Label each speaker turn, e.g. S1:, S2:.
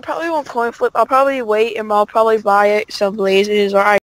S1: probably won't coin flip. I'll probably wait and I'll probably buy some blazes or